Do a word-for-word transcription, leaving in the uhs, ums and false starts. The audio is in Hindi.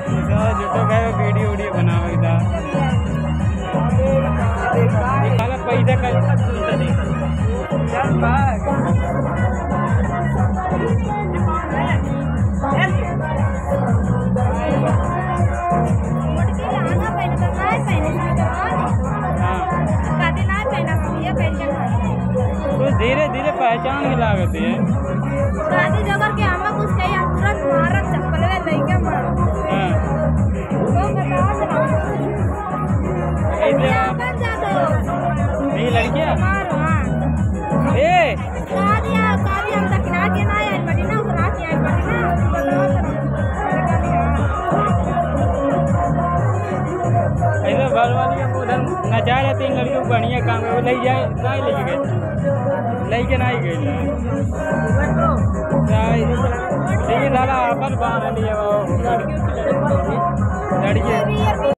जो तो गए वीडियो वीडियो बनावे था साला पैसा का चल भाग तो धीरे धीरे पहचान के लागत है शादी जगह के हम कुछ कहीं तुरंत मारत चप्पल में नहीं क्या मारो हां तो बता दो इधर बन जा दो नहीं लड़कियां मारो हां ए शादी शादी हम तक ना के ना यार बड़ी ना उतरा के यार बड़ी ना ऐसे घर वाली को उधर नचा रहे तीन लड़कियों को बढ़िया काम है वो ले जाए नहीं ले गए ले के नहीं गए ये साला आपन बांध लिए वो लड़की